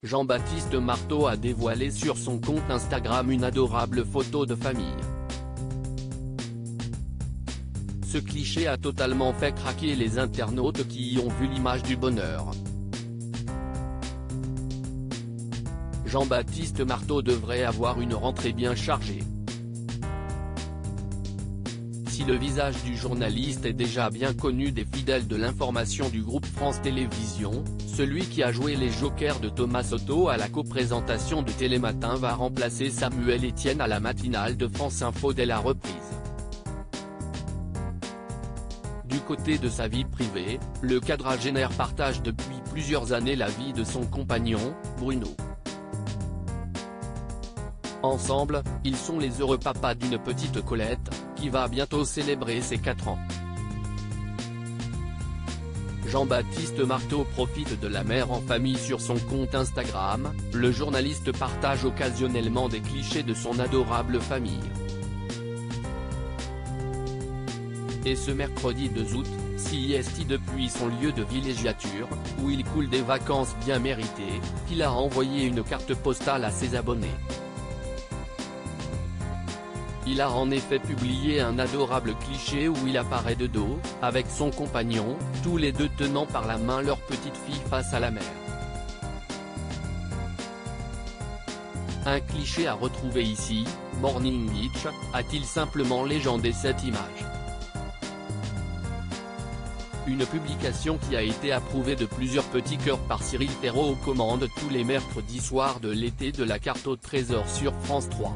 Jean-Baptiste Marteau a dévoilé sur son compte Instagram une adorable photo de famille. Ce cliché a totalement fait craquer les internautes qui y ont vu l'image du bonheur. Jean-Baptiste Marteau devrait avoir une rentrée bien chargée. Si le visage du journaliste est déjà bien connu des fidèles de l'information du groupe France Télévisions, celui qui a joué les jokers de Thomas Soto à la coprésentation de Télématin va remplacer Samuel Etienne à la matinale de France Info dès la reprise. Du côté de sa vie privée, le quadragénaire partage depuis plusieurs années la vie de son compagnon, Bruno. Ensemble, ils sont les heureux papas d'une petite Colette, qui va bientôt célébrer ses 4 ans. Jean-Baptiste Marteau profite de la mère en famille sur son compte Instagram, le journaliste partage occasionnellement des clichés de son adorable famille. Et ce mercredi 2 août, CIST depuis son lieu de villégiature, où il coule des vacances bien méritées, il a envoyé une carte postale à ses abonnés. Il a en effet publié un adorable cliché où il apparaît de dos, avec son compagnon, tous les deux tenant par la main leur petite fille face à la mer. Un cliché à retrouver ici, Morning Beach, a-t-il simplement légendé cette image? Une publication qui a été approuvée de plusieurs petits cœurs par Cyril Thérault aux commandes tous les mercredis soirs de l'été de la carte au trésor sur France 3.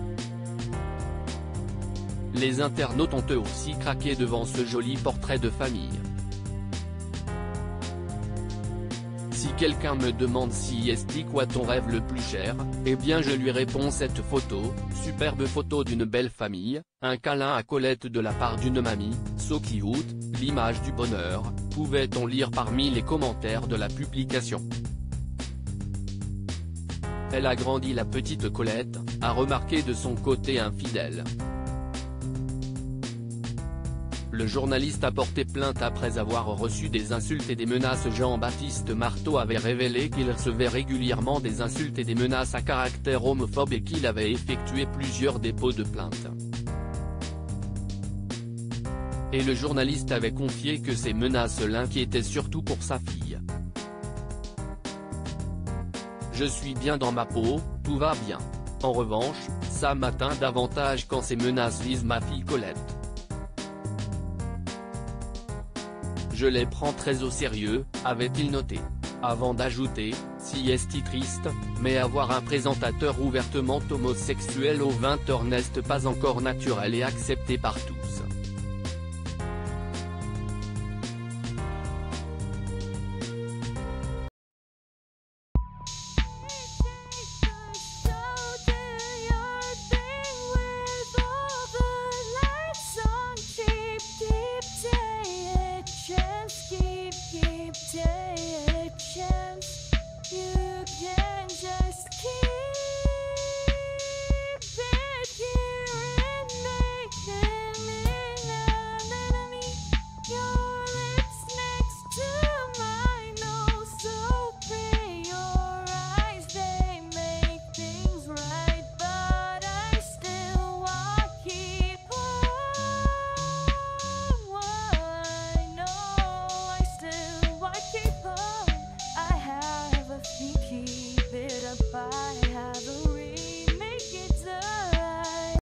Les internautes ont eux aussi craqué devant ce joli portrait de famille. Si quelqu'un me demande si est quoi ton rêve le plus cher, eh bien je lui réponds cette photo, superbe photo d'une belle famille, un câlin à Colette de la part d'une mamie, so cute, l'image du bonheur, pouvait-on lire parmi les commentaires de la publication. Elle a grandi la petite Colette, a remarqué de son côté infidèle. Le journaliste a porté plainte après avoir reçu des insultes et des menaces. Jean-Baptiste Marteau avait révélé qu'il recevait régulièrement des insultes et des menaces à caractère homophobe et qu'il avait effectué plusieurs dépôts de plainte. Et le journaliste avait confié que ces menaces l'inquiétaient surtout pour sa fille. Je suis bien dans ma peau, tout va bien. En revanche, ça m'atteint davantage quand ces menaces visent ma fille Colette. Je les prends très au sérieux, avait-il noté. Avant d'ajouter, si est triste, mais avoir un présentateur ouvertement homosexuel aux 20h n'est pas encore naturel et accepté par tous.